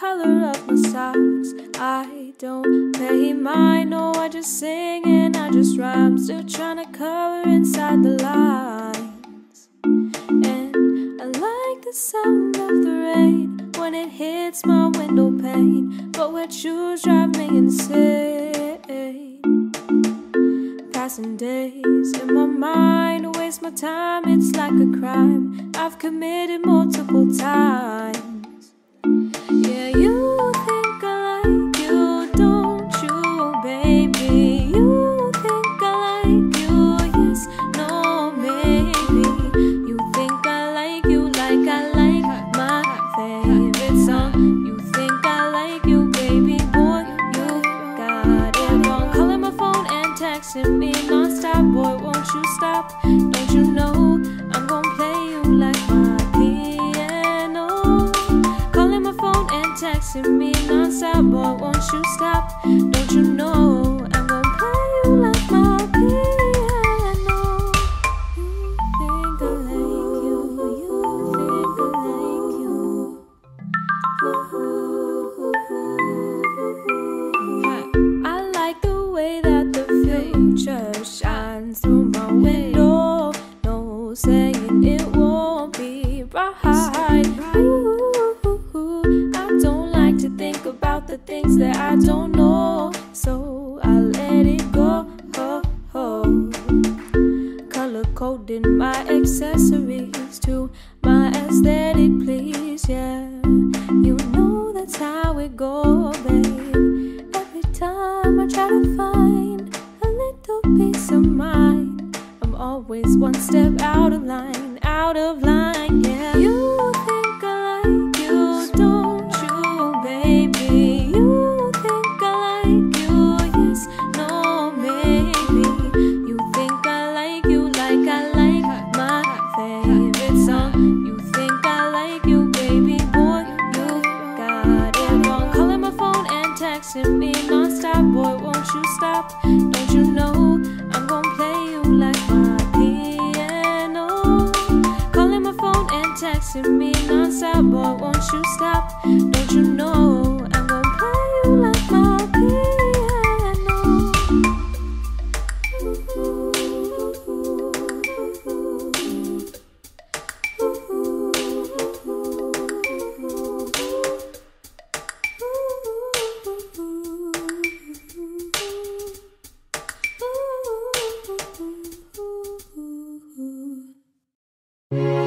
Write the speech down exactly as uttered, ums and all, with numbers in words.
color of my socks. I don't pay mind, no, I just sing and I just rhyme. Still trying to color inside the lines. And I like the sound of the rain when it hits my window pane, but wet shoes drive me insane. Passing days in my mind, to waste my time, it's like a crime I've committed multiple times. Yeah, you think I like you, don't you, baby? You think I like you, yes, no, maybe. You think I like you like I like my favorite song. You think I like you, baby boy, you got it wrong. Calling my phone and texting me non-stop, boy, won't you stop? Don't you know I'm gonna play you like my piano? Calling my phone and texting me non-stop, boy, won't you stop? Don't you know I'm gonna play you like my piano? You think I like you, you think I like you. I like the way that the future shines through my window. No saying it won't be bright. Ooh, I don't like to think about the things that I don't know, so I let it go. Color coding my accessories to my aesthetic, please, yeah. You know that's how it goes, babe. Every time I try to find a little peace of mind, I'm always one step out of line, out of line, yeah. You think I like you, don't you, baby? You think I like you, yes, no, maybe. You think I like you like I like my favorite song. You think I like you, baby boy, you got it wrong. Calling my phone and texting me non-stop, boy, won't you stop? Don't you know I'm gonna play you like my piano? Calling my phone and texting me non-stop, boy, won't you stop? Don't you know I'm gonna play you like my piano? Ooh.